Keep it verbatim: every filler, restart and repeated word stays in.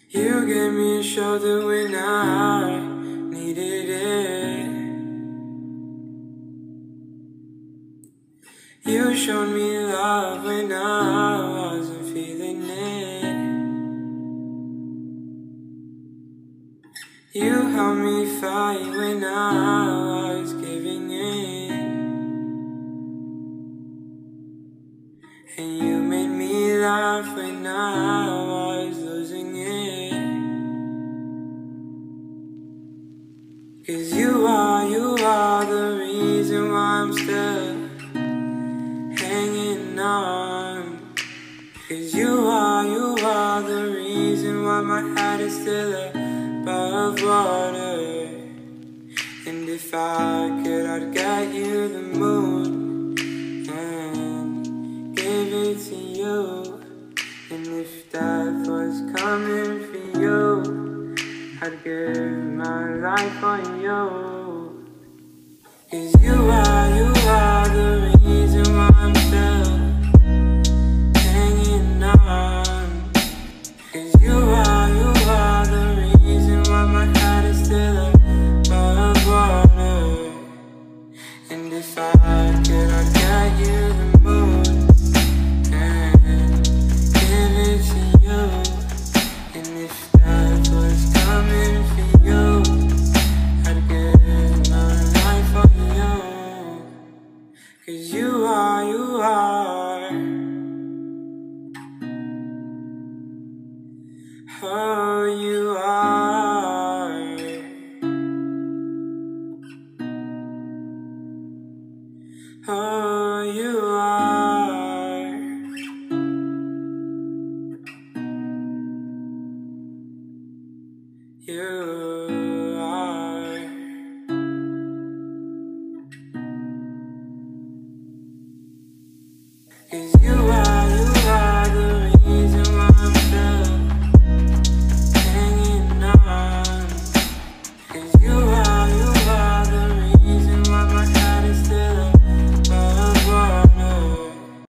You gave me a shoulder when I needed it. You showed me love when I wasn't feeling it. You helped me fight when I was giving in. And you made me laugh when I was losing it. 'Cause you are, you are the reason why I'm still hanging on. 'Cause you are, you are the reason why my head is still above water. And if I could, I'd get you the moon and give it to you. And if death was coming for you, I'd give my life on you. 'Cause you are, you are the reason why I'm still hanging on. 'Cause you are, you are the reason why my head is still above water. And if I could, I'd get you the moon and give it to you. And if death was coming for you, I'd give my life on you. 'Cause you are, you are, oh, you